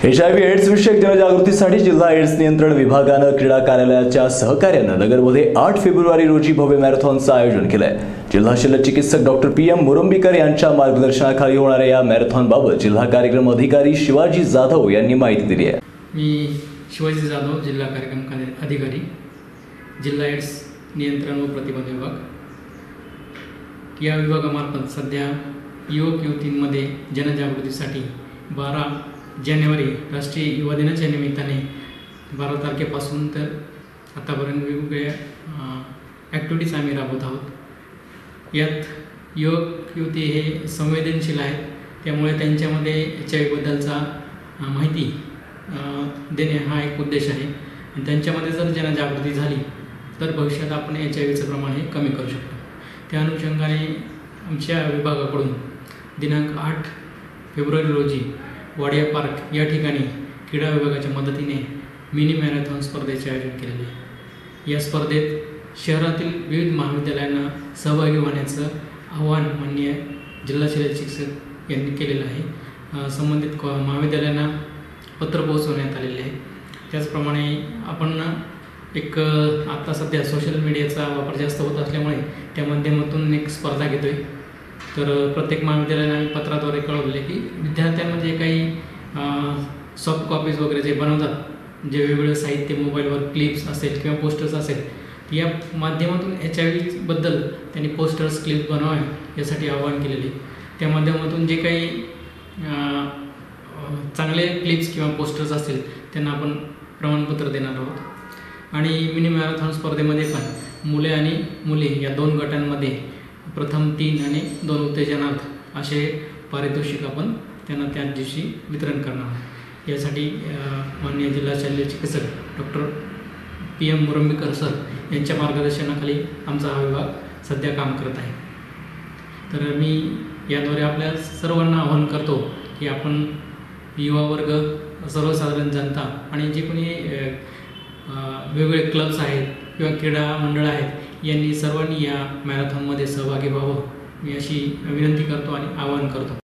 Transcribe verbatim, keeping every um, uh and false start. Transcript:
H I V AIDS विषयक जनजागृतीसाठी जिल्हा एड्स नियंत्रण विभागानं क्रीडा कार्यालयाच्या सहकार्यानं नगरमध्ये आठ फेब्रुवारी रोजी भव्य मॅरेथॉनचं आयोजन केलंय। जिल्हा शल्य चिकित्सक डॉक्टर पी एम मुरंबीकर यांच्या मार्गदर्शनाखाली होणाऱ्या या मॅरेथॉनबाबत जिल्हा कार्यक्रम अधिकारी शिवाजी जाधव यांनी माहिती दिली आहे। मी शिवाजी जाधव, जिल्हा कार्यक्रम अधिकारी, जिल्हा एड्स नियंत्रण व प्रतिबंध विभाग। या विभागामार्फत सध्या युवक युवतींमध्ये जनजागृतीसाठी बारा जानेवारी राष्ट्रीय युवा दिनाच्या निमित्ताने बारा तारखेपासून तर आतापर्यंत वेगवेगळ्या ॲक्टिव्हिटीज आम्ही राबवत आहोत। यात युवक युवती हे संवेदनशील आहेत, त्यामुळे त्यांच्यामध्ये एच आय व्हीबद्दलचा माहिती देणे हा एक उद्देश आहे आणि त्यांच्यामध्ये जर जनजागृती झाली तर भविष्यात आपण एच आय व्हीचं प्रमाण हे कमी करू शकतो। त्या अनुषंगाने आमच्या विभागाकडून दिनांक आठ फेब्रुवारी रोजी वाडिया पार्क या ठिकाणी क्रीडा विभागाच्या मदतीने मिनी मॅरेथॉन स्पर्धेचे आयोजन केलेले आहे। या स्पर्धेत शहरातील विविध महाविद्यालयांना सहभागी होण्याचं आवाहन माननीय जिल्हा शल्य चिकित्सक यांनी केलेलं आहे। संबंधित महाविद्यालयांना पत्र पोहोचवण्यात आलेले आहे। त्याचप्रमाणे आपण एक आता सध्या सोशल मीडियाचा वापर जास्त होत असल्यामुळे त्या माध्यमातून एक स्पर्धा घेतो आहे। तर प्रत्येक महाविद्यालयाने आम्ही पत्राद्वारे कळवले की विद्यार्थ्यांना जे काही सॉफ्ट कॉपीज वगैरे जे बनवतात, जे वेगवेगळे साहित्य मोबाईलवर क्लिप्स असेल किंवा पोस्टर्स असेल, या माध्यमातून एच आय व्हीबद्दल त्यांनी पोस्टर्स क्लिप्स बनवावे यासाठी आवाहन केलेले। त्या माध्यमातून जे काही चांगले क्लिप्स किंवा पोस्टर्स असतील त्यांना आपण प्रमाणपत्र देणार आहोत। आणि मिनी मॅरेथॉन स्पर्धेमध्ये पण मुले आणि मुली या दोन गटांमध्ये प्रथम तीन आणि दोन उत्तेजनार्थ असे पारितोषिक आपण त्यांना त्याच दिवशी वितरण करणार आहोत। यासाठी माननीय जिल्हा शल्य चिकित्सक doctor P M Murambikar sir यांच्या मार्गदर्शनाखाली आमचा हा विभाग सध्या काम करत आहे। तर मी याद्वारे आपल्या सर्वांना आवाहन करतो की आपण युवा वर्ग, सर्वसाधारण जनता आणि जे कोणी वेगवेगळे क्लब्स आहेत किंवा क्रीडा मंडळ आहेत यांनी सर्वांनी या मॅरेथॉनमध्ये सहभागी व्हावं मी अशी विनंती करतो आणि आवाहन करतो।